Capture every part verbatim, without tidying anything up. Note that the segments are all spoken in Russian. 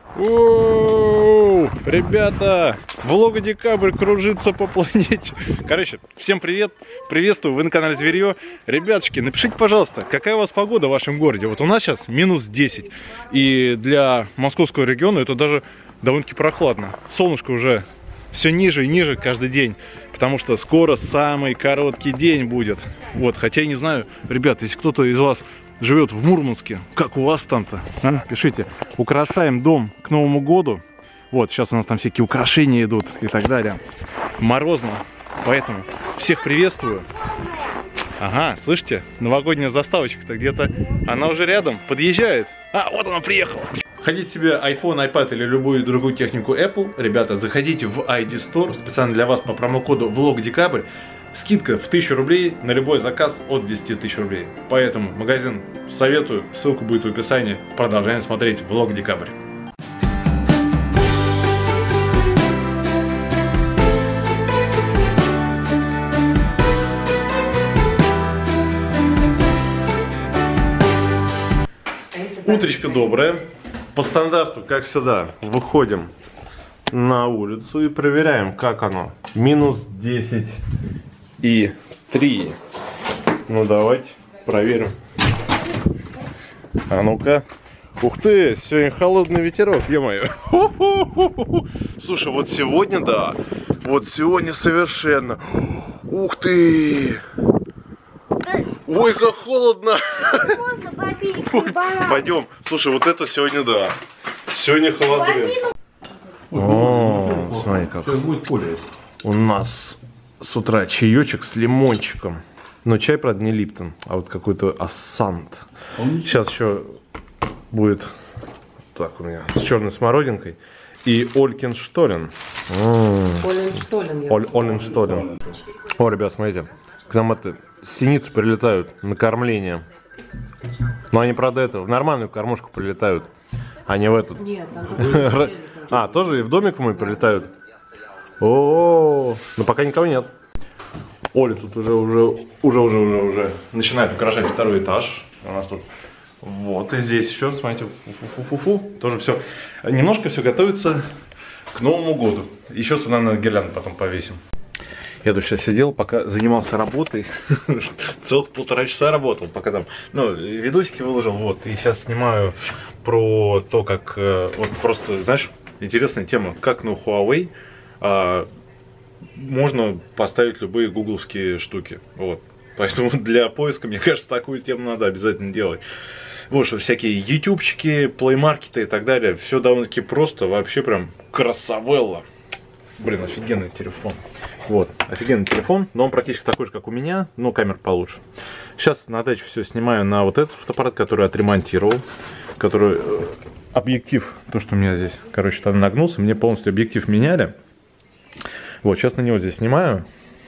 Оу, ребята, влога декабрь кружится по планете. Короче, всем привет, приветствую, вы на канале Зверье. Ребятушки, напишите, пожалуйста, какая у вас погода в вашем городе. Вот у нас сейчас минус десять, и для московского региона это даже довольно-таки прохладно. Солнышко уже все ниже и ниже каждый день, потому что скоро самый короткий день будет. Вот, хотя я не знаю, ребят, если кто-то из вас живет в Мурманске, как у вас там-то? А? Пишите. Украшаем дом к Новому году. Вот, сейчас у нас там всякие украшения идут и так далее. Морозно, поэтому всех приветствую. Ага, слышите? Новогодняя заставочка-то где-то, она уже рядом, подъезжает. А, вот она приехала. Хотите себе iPhone, iPad или любую другую технику Apple, ребята, заходите в ай ди Store, специально для вас по промокоду влог-декабрь. Скидка в тысячу рублей на любой заказ от десяти тысяч рублей. Поэтому магазин советую, ссылка будет в описании. Продолжаем смотреть влог декабрь. Утречко доброе. По стандарту, как всегда, выходим на улицу и проверяем, как оно. Минус десять и три. Ну давайте проверим. А ну-ка. Ух ты, сегодня холодный ветерок, ё-моё. Слушай, вот сегодня, да. Вот сегодня совершенно. Ух ты. Ой, как холодно. Ой, пойдем. Слушай, вот это сегодня, да. Сегодня холодно. О, смотри как. У нас с утра чаечек с лимончиком. Но чай, правда, не Липтон, а вот какой-то Ассант. Сейчас еще будет так у меня с черной смородинкой и Олькенштолен. Оленштолен. Оленштолен. О, ребят, смотрите, к нам это синицы прилетают на кормление. Но они, правда, это в нормальную кормушку прилетают, а не в эту. Нет, там а, тоже и в домик мой прилетают. О, но пока никого нет. Оля тут уже, уже, уже, уже, уже, уже начинает украшать второй этаж. У нас тут вот и здесь еще, смотрите, фу-фу-фу-фу, тоже все. Немножко все готовится к Новому году. Еще сюда на гирлянду потом повесим. Я тут сейчас сидел, пока занимался работой, целых полтора часа работал, пока там, ну, видосики выложил, вот, и сейчас снимаю про то, как, вот просто, знаешь, интересная тема, как на Huawei а, можно поставить любые гугловские штуки, вот, поэтому для поиска, мне кажется, такую тему надо обязательно делать. Вот, что всякие ютубчики, плеймаркеты и так далее, все довольно-таки просто, вообще прям красавелла. Блин, офигенный телефон. Вот, офигенный телефон, но он практически такой же, как у меня, но камера получше. Сейчас на даче все снимаю на вот этот фотоаппарат, который отремонтировал, который э, объектив, то, что у меня здесь, короче, там нагнулся, мне полностью объектив меняли. Вот, сейчас на него здесь снимаю.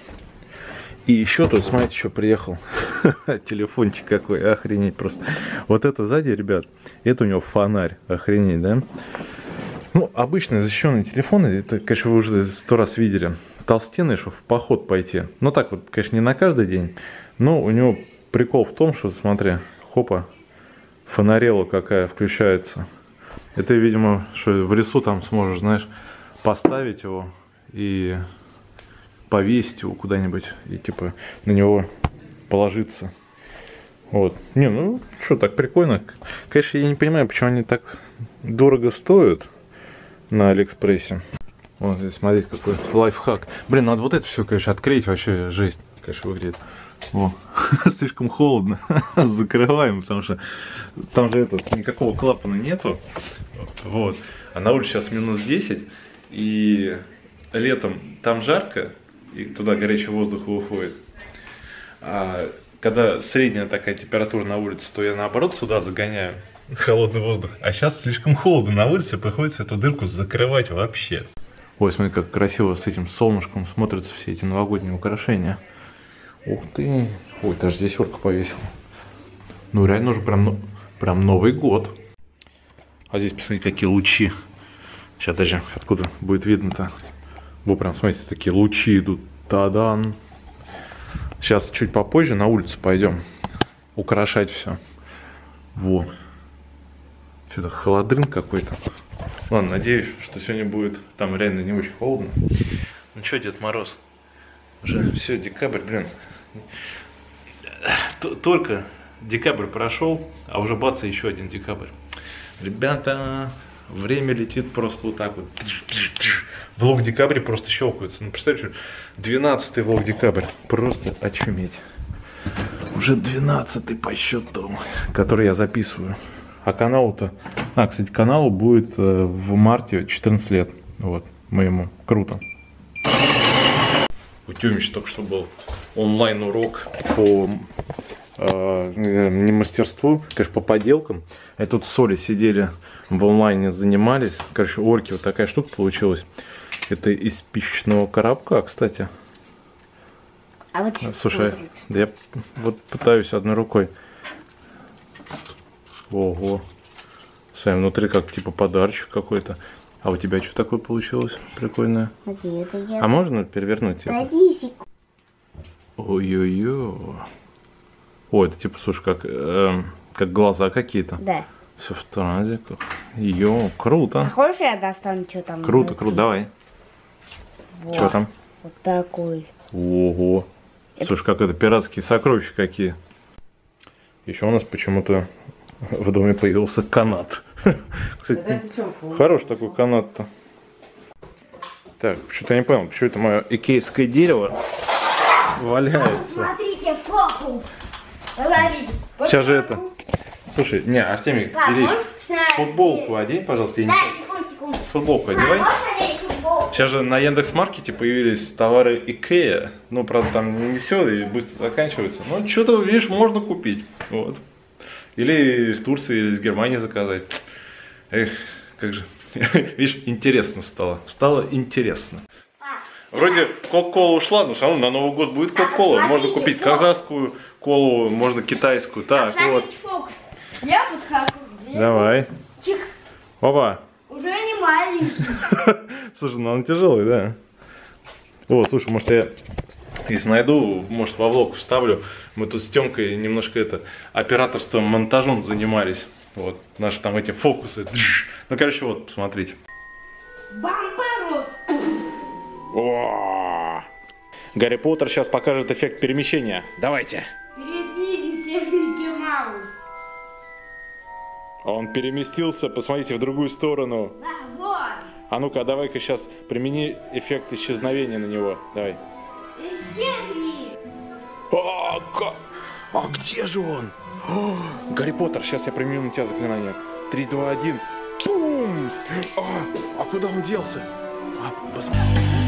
И еще тут, смотрите, что приехал. Телефончик какой, охренеть просто. Вот это сзади, ребят, это у него фонарь, охренеть, да? Ну, обычные защищенные телефоны, это, конечно, вы уже сто раз видели. Толстенные, чтобы в поход пойти. Ну, так вот, конечно, не на каждый день. Но у него прикол в том, что, смотри, хопа, фонарела какая включается. Это, видимо, что в лесу там сможешь, знаешь, поставить его и повесить его куда-нибудь. И, типа, на него положиться. Вот. Не, ну, что, так прикольно. Конечно, я не понимаю, почему они так дорого стоят на Алиэкспрессе. Вот здесь, смотрите, какой лайфхак. Блин, надо вот это все, конечно, открыть, вообще жесть, конечно, выглядит. О, слишком холодно. Закрываем, потому что там же этот, никакого клапана нету. Вот. А на улице сейчас минус десять. И летом там жарко, и туда горячий воздух выходит. А когда средняя такая температура на улице, то я наоборот сюда загоняю холодный воздух. А сейчас слишком холодно на улице, приходится эту дырку закрывать вообще. Ой, смотри, как красиво с этим солнышком смотрятся все эти новогодние украшения. Ух ты. Ой, даже здесь орка повесил. Ну, реально уже прям, ну, прям Новый год. А здесь, посмотрите, какие лучи. Сейчас даже откуда будет видно-то. Вот прям, смотрите, такие лучи идут. Та-дан. Сейчас чуть попозже на улицу пойдем украшать все. Вот. Что-то холодрын какой-то. Ладно, надеюсь, что сегодня будет там реально не очень холодно. Ну что, Дед Мороз? Уже все, декабрь, блин. Только декабрь прошел, а уже бац, еще один декабрь. Ребята, время летит просто вот так вот. Влог декабря просто щелкается. Ну, представьте, двенадцатый влог декабрь. Просто очуметь. Уже двенадцатый по счету, который я записываю. А каналу-то... А, кстати, каналу будет э, в марте четырнадцать лет. Вот, моему. Круто. У Тёмича только что был онлайн-урок по... Э, не мастерству, конечно, по поделкам. И тут с Олей сидели в онлайне, занимались. Короче, у Ольки вот такая штука получилась. Это из спичечного коробка, кстати. А вот слушай, да я вот пытаюсь одной рукой. Ого. Смотри, внутри как типа подарочек какой-то. А у тебя что такое получилось прикольное? А можно перевернуть? Ой-ой-ой. Ой, это типа, слушай, как, э, как глаза какие-то. Да. Все в транзиках. Йо, круто. А хочешь я достану, что там? Круто, круто, давай. Вот. Что там? Вот такой. Ого. Это... Слушай, как это, пиратские сокровища какие. Еще у нас почему-то в доме появился канат. Кстати, хороший такой канат-то. Так, что-то я не понял, почему это мое икейское дерево валяется. Смотрите, фокус. Говори. Сейчас же это... Слушай, не, Артемий, Ильич, футболку одень, пожалуйста. Я не... Да, секунду, секунду. Футболку одевай. Футболку? Сейчас же на Яндекс.Маркете появились товары Икея. Ну, правда, там не все и быстро заканчиваются. Но что-то, видишь, можно купить. Вот. Или из Турции, или из Германии заказать. Эх, как же. Видишь, интересно стало. Стало интересно. Вроде Кока-Кола ушла, но все равно на Новый год будет Кока-Кола. Можно купить казахскую колу, можно китайскую. Так, вот. Я подхожу. Давай. Чик. Опа. Уже не маленький. Слушай, ну он тяжелый, да. О, слушай, может я, если найду, может во влог вставлю. Мы тут с Тёмкой немножко это, операторством, монтажом занимались. Вот, наши там эти фокусы. Ну, короче, вот, посмотрите. Бамбарос. О! Гарри Поттер сейчас покажет эффект перемещения. Давайте. Передвигайся, Микки Маус. Он переместился, посмотрите, в другую сторону. Да, вот. А ну-ка, давай-ка сейчас примени эффект исчезновения на него. Давай. Исчезни. А, как? А где же он? О, Гарри Поттер, сейчас я применю на тебя заклинание. три, два, один. Бум! А, а куда он делся? А, посмотри.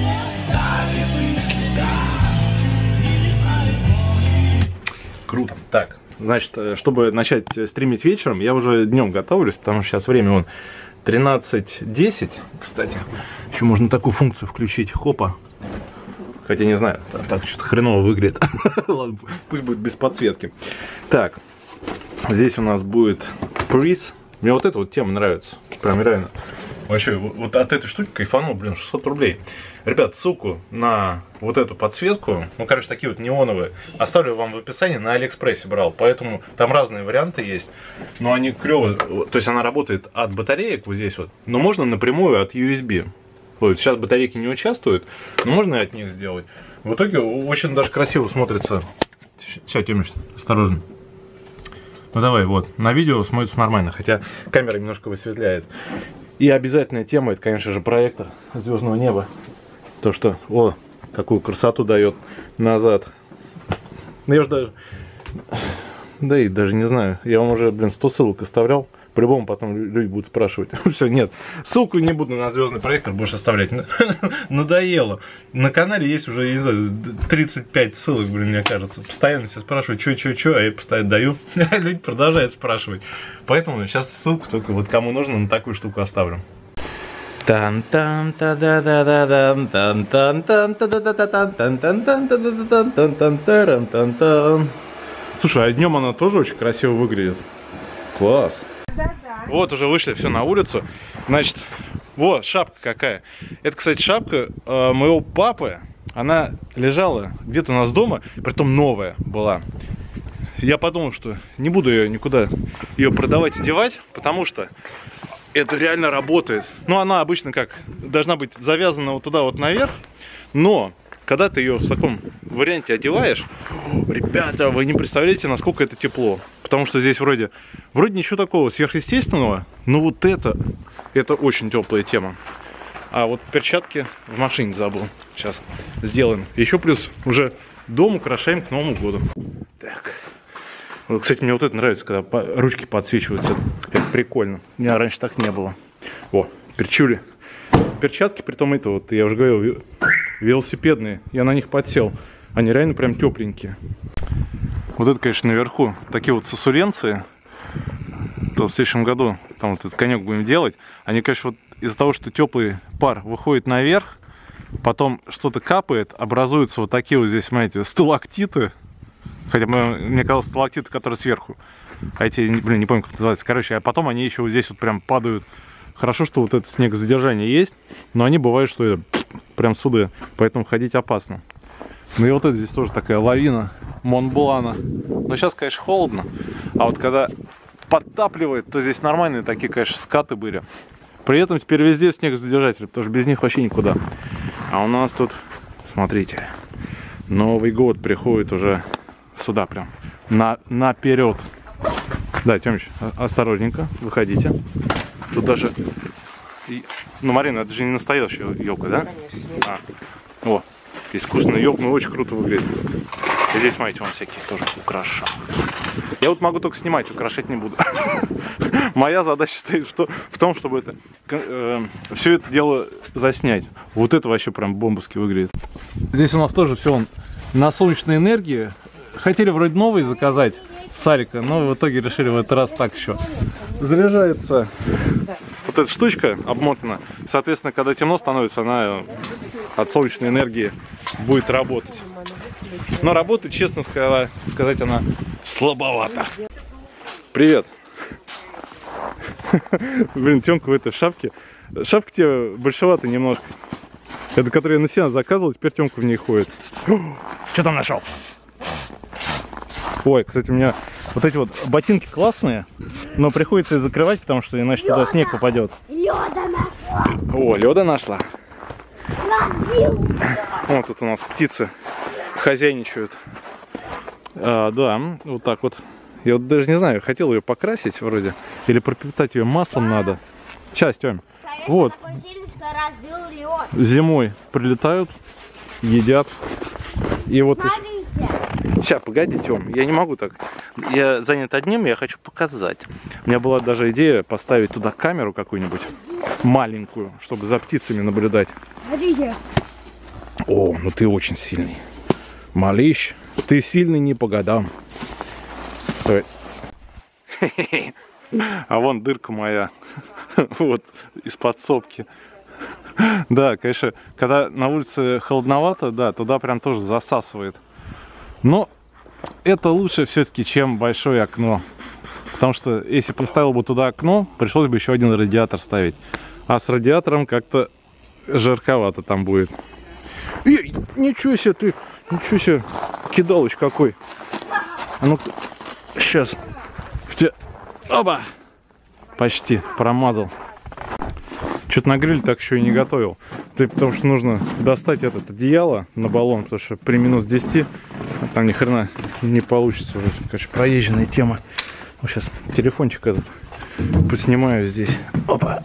Круто. Так, значит, чтобы начать стримить вечером, я уже днем готовлюсь, потому что сейчас время вон тринадцать десять. Кстати, еще можно такую функцию включить. Хопа. Хотя не знаю, так что-то хреново выглядит. Ладно, пусть будет без подсветки. Так, здесь у нас будет приз. Мне вот эта вот тема нравится. Прям реально. Вообще, вот от этой штуки кайфанул, блин, шестьсот рублей. Ребят, ссылку на вот эту подсветку, ну, короче, такие вот неоновые, оставлю вам в описании, на Алиэкспрессе брал. Поэтому там разные варианты есть. Но они клевые. То есть она работает от батареек вот здесь вот, но можно напрямую от ю эс би. Вот, сейчас батарейки не участвуют, но можно и от них сделать. В итоге очень даже красиво смотрится. Сейчас, Тёмыч, осторожно. Ну давай, вот, на видео смотрится нормально, хотя камера немножко высветляет. И обязательная тема, это, конечно же, проектор звездного неба. То, что, о, какую красоту дает назад. Ну я уже даже, да и даже не знаю, я вам уже, блин, сто ссылок оставлял. По-любому потом люди будут спрашивать. Все, нет, ссылку не буду на звездный проектор больше оставлять. Надоело. На канале есть уже, не знаю, тридцать пять ссылок, блин, мне кажется. Постоянно все спрашивают, что, что, что, а я постоянно даю. Люди продолжают спрашивать. Поэтому сейчас ссылку только вот кому нужно, на такую штуку оставлю. Слушай, а днем она тоже очень красиво выглядит. Класс. Да-да. Вот уже вышли все на улицу. Значит, вот шапка какая. Это, кстати, шапка э, моего папы. Она лежала где-то у нас дома, притом новая была. Я подумал, что не буду ее никуда ее продавать и девать, потому что это реально работает. Ну, она обычно как, должна быть завязана вот туда вот наверх, но когда ты ее в таком варианте одеваешь, ребята, вы не представляете, насколько это тепло. Потому что здесь вроде, вроде ничего такого сверхъестественного, но вот это, это очень теплая тема. А вот перчатки в машине забыл. Сейчас сделаем. Еще плюс уже дом украшаем к Новому году. Так. Вот, кстати, мне вот это нравится, когда ручки подсвечиваются. Это прикольно. У меня раньше так не было. О, перчули. Перчатки, притом это вот, я уже говорил, велосипедные. Я на них подсел. Они реально прям тепленькие. Вот это, конечно, наверху такие вот сосуленции. То в следующем году там вот этот конек будем делать. Они, конечно, вот из-за того, что теплый пар выходит наверх, потом что-то капает, образуются вот такие вот здесь, смотрите, сталактиты. Хотя мне казалось, сталактиты, которые сверху. А эти, блин, не помню, как называется. Короче, а потом они еще вот здесь вот прям падают. Хорошо, что вот это снегозадержание есть, но они бывают, что это прям сюда, поэтому ходить опасно. Ну и вот это здесь тоже такая лавина Монблана. Но сейчас, конечно, холодно. А вот когда подтапливает, то здесь нормальные такие, конечно, скаты были. При этом теперь везде снегозадержатели, потому что без них вообще никуда. А у нас тут, смотрите, Новый год приходит уже сюда прям, на, наперед. Да, Тёмыч, осторожненько, выходите. Тут даже... И... Ну, Марина, это же не настоящая елка, да? Конечно. А. О, искусственная елка, ну, очень круто выглядит. И здесь, смотрите, вон всякие тоже украшают. Я вот могу только снимать, украшать не буду. Моя задача стоит в, то, в том, чтобы это, э, все это дело заснять. Вот это вообще прям бомбовски выглядит. Здесь у нас тоже все он на солнечной энергии. Хотели вроде новый заказать Сарика, но в итоге решили в этот раз так еще. Заряжается вот эта штучка обмотана. Соответственно, когда темно становится, она от солнечной энергии будет работать. Но работает, честно сказать, она слабовато. Привет. Блин, Тёмка в этой шапке. Шапка тебе большевата немножко. Это, которую я на сеанс заказывал, теперь Тёмка в ней ходит. Что там нашел? Ой, кстати, у меня вот эти вот ботинки классные, но приходится их закрывать, потому что иначе туда снег попадет. Лёда нашла. О, лёда нашла. Разбил. Вот тут у нас птицы хозяйничают. А, да, вот так вот. Я вот даже не знаю, хотел ее покрасить вроде, или пропитать ее маслом надо. Сейчас, Тём. Вот. Зимой прилетают, едят. И вот... Сейчас, погоди, Тём, я не могу так. Я занят одним, я хочу показать. У меня была даже идея поставить туда камеру какую-нибудь маленькую, чтобы за птицами наблюдать. Смотрите. О, ну ты очень сильный. Малыш, ты сильный не по годам. Стой. А вон дырка моя. Вот, из подсобки. Да, конечно, когда на улице холодновато, да, туда прям тоже засасывает. Но это лучше все-таки, чем большое окно. Потому что если поставил бы туда окно, пришлось бы еще один радиатор ставить. А с радиатором как-то жарковато там будет. Эй, ничего себе ты, ничего себе, кидалыч какой. А ну сейчас. Оба! Почти промазал. Что-то на гриль так еще и не готовил. Ты, потому что нужно достать этот одеяло на баллон, потому что при минус десяти там ни хрена не получится уже. Конечно, проезженная тема. Ну, сейчас телефончик этот поснимаю здесь. Опа!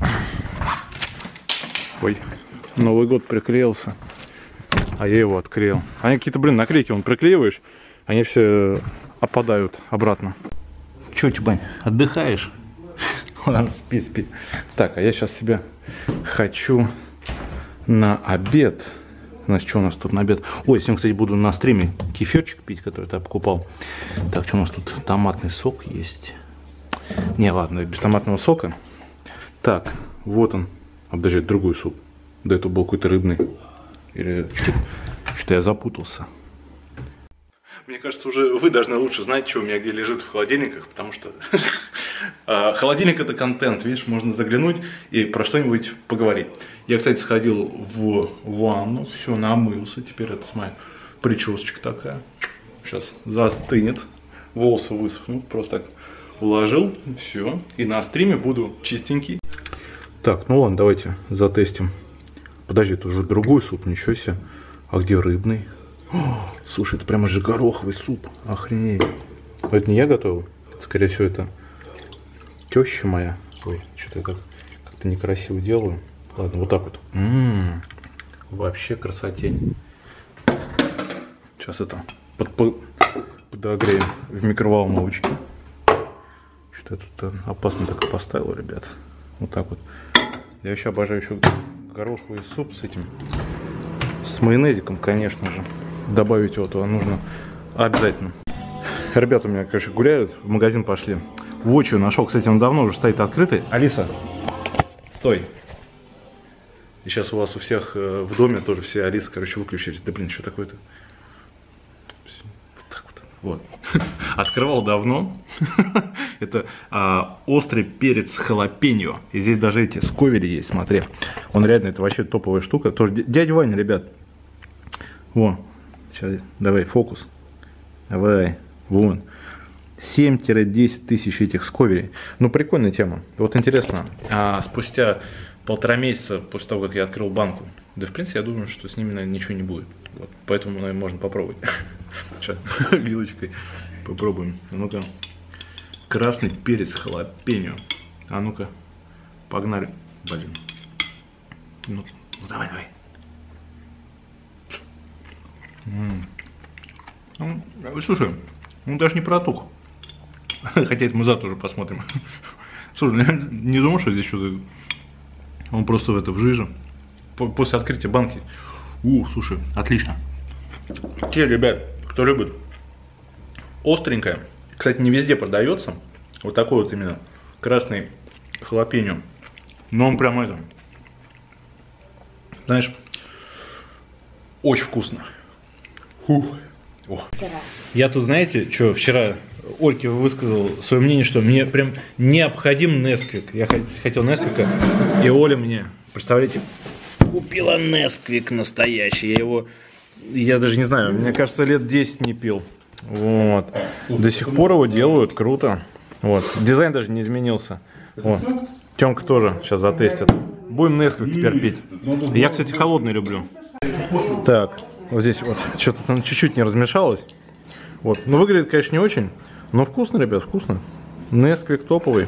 Ой, Новый год приклеился. А я его отклеил. Они какие-то, блин, наклейки вон приклеиваешь, они все опадают обратно. Че, Чубань, отдыхаешь? Ладно, спи, спи. Так, а я сейчас себе хочу на обед. Значит, что у нас тут на обед? Ой, сегодня, кстати, буду на стриме кефирчик пить, который я покупал. Так, что у нас тут? Томатный сок есть. Не, ладно, без томатного сока. Так, вот он. А, подожди, это другой суп. Да, это был какой-то рыбный. Или что-то я запутался. Мне кажется, уже вы должны лучше знать, что у меня где лежит в холодильниках, потому что холодильник — это контент, видишь, можно заглянуть и про что-нибудь поговорить. Я, кстати, сходил в ванну, все, намылся, теперь это, смотри, причесочка такая. Сейчас застынет, волосы высохнут, просто так уложил, все. И на стриме буду чистенький. Так, ну ладно, давайте затестим. Подожди, это уже другой суп, ничего себе. А где рыбный? О, слушай, это прямо же гороховый суп. Охренеть. Но это не я готовил. Это, скорее всего, это теща моя. Ой, что-то я так как-то некрасиво делаю. Ладно, вот так вот. М-м-м, вообще красотень. Сейчас это под, под, подогреем в микроволновочке. Что-то я тут опасно так поставил, ребят. Вот так вот. Я еще обожаю еще гороховый суп с этим. С майонезиком, конечно же. Добавить его туда нужно обязательно. Ребята у меня, короче, гуляют, в магазин пошли. Вотчу нашел, кстати, он давно уже стоит открытый. Алиса, стой. И сейчас у вас у всех э, в доме тоже все Алисы, короче, выключились. Да блин, что такое-то? Вот так вот. Вот. Открывал давно. Это а, острый перец халапеньо. И здесь даже эти сковели есть, смотри. Он реально, это вообще топовая штука. Тоже дядя Ваня, ребят. Во. Сейчас, давай, фокус. Давай. Вон. семь-десять тысяч этих сковелей. Ну, прикольная тема. Вот интересно, а спустя полтора месяца после того, как я открыл банку, да, в принципе, я думаю, что с ними, наверное, ничего не будет. Вот. Поэтому, наверное, можно попробовать. Сейчас вилочкой попробуем. Ну-ка. Красный перец халапеньо. А ну-ка. Погнали. Блин. Ну, ну давай, давай. М-м. Ну, слушай, он даже не протух. Хотя это мы завтра уже посмотрим. Слушай, я не думал, что здесь что-то... Он просто в это, в жиже. После открытия банки. Ух, слушай, отлично. Те, ребят, кто любит остренькое. Кстати, не везде продается. Вот такой вот именно красный халапеньо. Но он прям это... Знаешь, очень вкусно. Фух. О. Я тут, знаете, что вчера Ольке высказал свое мнение, что мне прям необходим Несквик. Я хотел Несквика, и Оля мне, представляете, купила Несквик настоящий. Я его, я даже не знаю, мне кажется, лет десять не пил. Вот. До сих пор его делают, круто. Вот. Дизайн даже не изменился. Вот. Тёмка тоже сейчас затестит. Будем Несквик теперь пить. Я, кстати, холодный люблю. Так. Вот здесь вот что-то там чуть-чуть не размешалось. Вот. Ну, выглядит, конечно, не очень. Но вкусно, ребят, вкусно. Несквик топовый.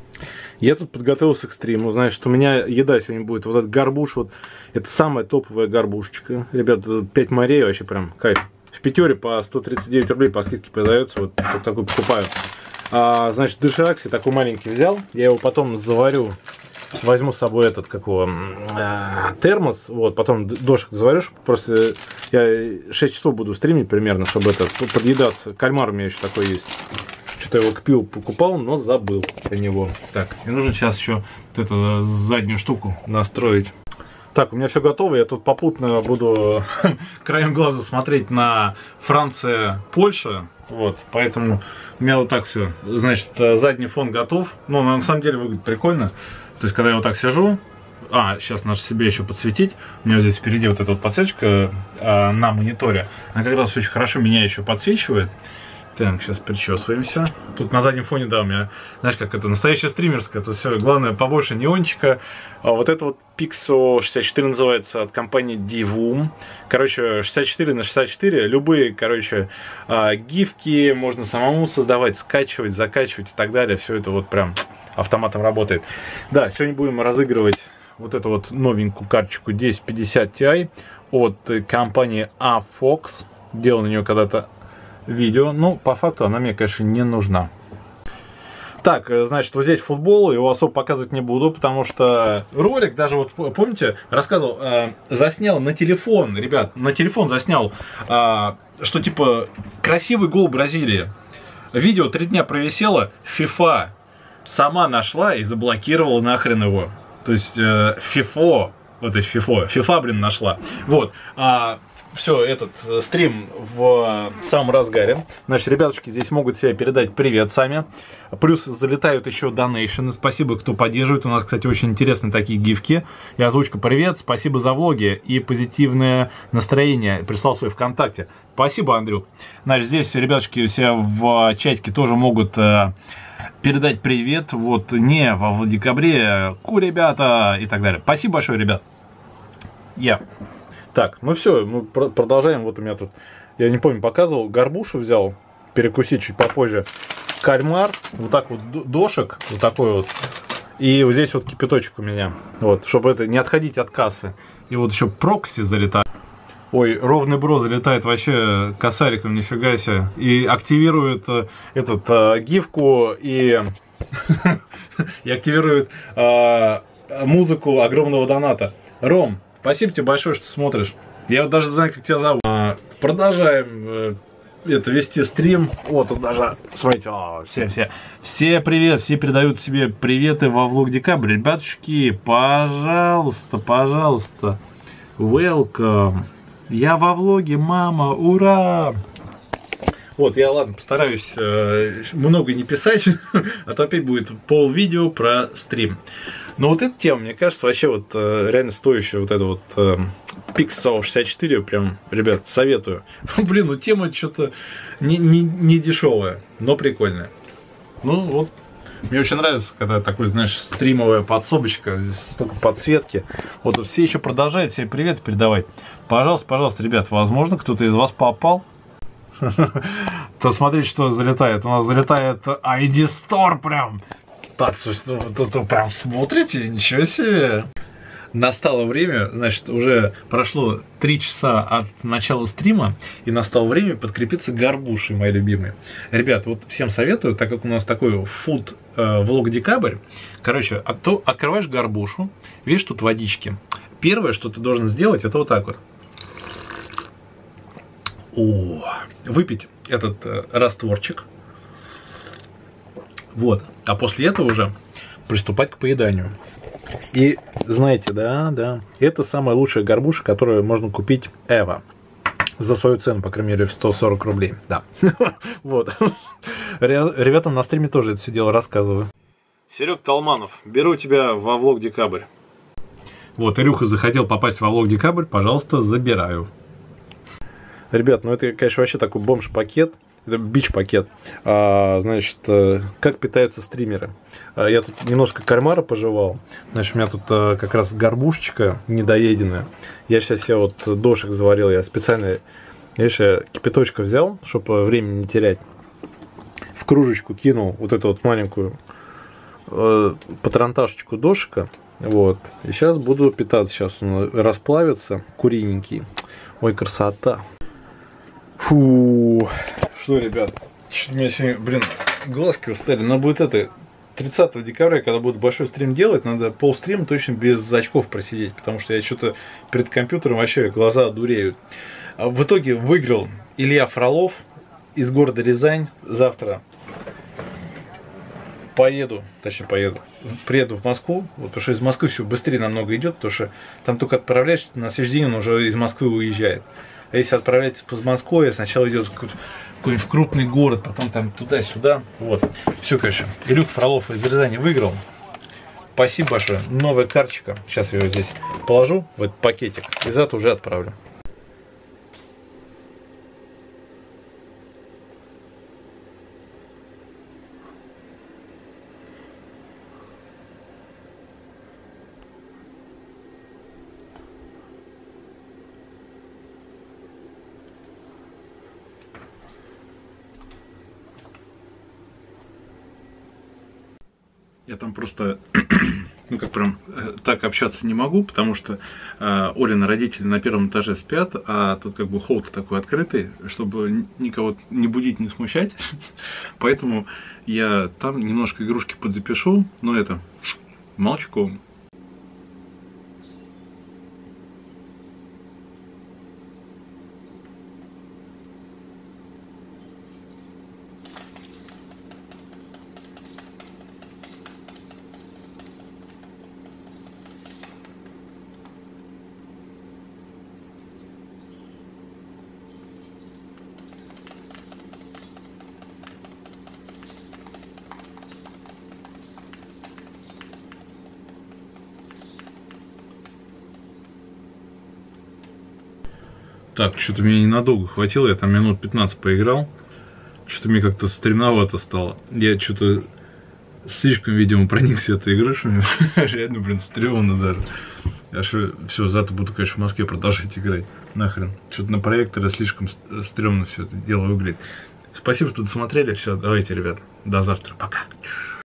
Я тут подготовился к стриму. Значит, у меня еда сегодня будет. Вот этот горбуш. Вот. Это самая топовая горбушечка. Ребят, пять морей вообще прям кайф. В пятере по сто тридцать девять рублей по скидке продается. Вот, вот такой покупаю. А, значит, доширак такой маленький взял. Я его потом заварю. Возьму с собой этот, как его, э, термос, вот, потом дошик заваришь, просто я шесть часов буду стримить примерно, чтобы это, подъедаться. Кальмар у меня еще такой есть. Что-то его к пиву покупал, но забыл про него. Так, мне нужно сейчас еще вот эту заднюю штуку настроить. Так, у меня все готово, я тут попутно буду краем глаза смотреть на Франция-Польша, вот, поэтому у меня вот так все, значит, задний фон готов, ну, на самом деле выглядит прикольно. То есть, когда я вот так сижу, а, сейчас надо себе еще подсветить, у меня здесь впереди вот эта вот подсветочка а, на мониторе, она как раз очень хорошо меня еще подсвечивает. Так, сейчас причесываемся. Тут на заднем фоне, да, у меня, знаешь, как это, настоящая стримерская, тут все, главное, побольше неончика. А вот это вот Pixo шестьдесят четыре называется, от компании Divum. Короче, шестьдесят четыре на шестьдесят четыре, любые, короче, гифки можно самому создавать, скачивать, закачивать и так далее. Все это вот прям автоматом работает. Да, сегодня будем разыгрывать вот эту вот новенькую карточку десять пятьдесят Ti от компании Afox. Делал на нее когда-то видео, но по факту она мне, конечно, не нужна. Так, значит, вот здесь футбол, его особо показывать не буду, потому что ролик, даже вот, помните, рассказывал, э, заснял на телефон, ребят, на телефон заснял, э, что типа красивый гол Бразилии. Видео три дня провисело, FIFA сама нашла и заблокировала нахрен его. То есть э, FIFA, вот то есть FIFA, FIFA, блин, нашла. Вот. А все, этот э, стрим в э, самом разгаре. Значит, ребятушки здесь могут себе передать привет сами. Плюс залетают еще донейшены. Спасибо, кто поддерживает. У нас, кстати, очень интересные такие гифки. И озвучка привет. Спасибо за влоги и позитивное настроение. Прислал свой ВКонтакте. Спасибо, Андрюк. Значит, здесь ребятушки все в чатике тоже могут э, передать привет. Вот не в декабре. Ку, ребята, и так далее. Спасибо большое, ребят. Я. Так, ну все, мы продолжаем. Вот у меня тут, я не помню, показывал, горбушу взял, перекусить чуть попозже. Кальмар, вот так вот дошек, вот такой вот. И вот здесь вот кипяточек у меня, вот, чтобы это не отходить от кассы. И вот еще прокси залетает. Ой, ровный бро залетает вообще косариком, нифига себе. И активирует э, этот э, гифку и, и активирует э, музыку огромного доната. Ром, спасибо тебе большое, что смотришь. Я вот даже знаю, как тебя зовут. А, продолжаем э, это вести стрим. Вот тут даже, смотрите, о, все, все, все привет, все передают себе приветы во влог декабрь. Ребятушки, пожалуйста, пожалуйста, welcome. Я во влоге, мама, ура! Вот, я, ладно, постараюсь э, много не писать, а то опять будет пол видео про стрим. Но вот эта тема, мне кажется, вообще вот э, реально стоящая, вот это вот э, Pixel шестьдесят четыре, прям, ребят, советую. Блин, ну тема что-то не, не, не дешевая, но прикольная. Ну вот, мне очень нравится, когда такой, знаешь, стримовая подсобочка, здесь столько подсветки. Вот все еще продолжают себе привет передавать. Пожалуйста, пожалуйста, ребят, возможно, кто-то из вас попал? То смотрите, что залетает. У нас залетает ай ди Store прям. Так, тут прям смотрите, ничего себе. Настало время, значит, уже прошло три часа от начала стрима, и настало время подкрепиться горбушей, мои любимые. Ребят, вот всем советую, так как у нас такой фуд э, влог декабрь. Короче, от, то, открываешь горбушу, видишь, тут водички. Первое, что ты должен сделать, это вот так вот. О, выпить этот э, растворчик. Вот. А после этого уже приступать к поеданию. И знаете, да, да, это самая лучшая горбуша, которую можно купить Эва. За свою цену, по крайней мере, в сто сорок рублей. Да. Вот. Ребятам на стриме тоже это все дело рассказываю. Серег Талманов, беру тебя во влог декабрь. Вот, Илюха захотел попасть во влог декабрь, пожалуйста, забираю. Ребят, ну это, конечно, вообще такой бомж-пакет. Это бич-пакет. А, значит, как питаются стримеры. А, я тут немножко кальмара пожевал. Значит, у меня тут а, как раз горбушечка недоеденная. Я сейчас себе вот дошек заварил. Я специально, видишь, я кипяточка взял, чтобы времени не терять. В кружечку кинул вот эту вот маленькую э, патронташечку дошика. Вот. И сейчас буду питаться. Сейчас он расплавится. Куриненький. Ой, красота. Фу. Что, ребят, у меня сегодня, блин, глазки устали. Надо будет это, тридцатого декабря, когда буду большой стрим делать, надо полстрима точно без очков просидеть, потому что я что-то перед компьютером вообще глаза дуреют. В итоге выиграл Илья Фролов из города Рязань. Завтра поеду, точнее поеду, приеду в Москву, вот, потому что из Москвы все быстрее намного идет, потому что там только отправляешь, на следующий день он уже из Москвы уезжает. А если отправляетесь по Москве, сначала идет какой-нибудь крупный город, потом там туда-сюда. Вот. Все, конечно. Илюх Фролов из Рязани выиграл. Спасибо большое. Новая карточка. Сейчас я ее здесь положу в этот пакетик. И завтра уже отправлю. Я там просто, ну как прям, так общаться не могу, потому что э, Олины родители на первом этаже спят, а тут как бы холл такой открытый, чтобы никого не будить, не смущать. Поэтому я там немножко игрушки подзапишу, но это, молчком. Так, что-то мне ненадолго хватило, я там минут пятнадцать поиграл. Что-то мне как-то стремновато стало. Я что-то слишком, видимо, проникся этой игрой, что мне реально, блин, стрёмно даже. Я что, все, зато буду, конечно, в Москве продолжать играть. Нахрен. Что-то на проекторе слишком стрёмно все это дело выглядит. Спасибо, что досмотрели. Все, давайте, ребят, до завтра. Пока.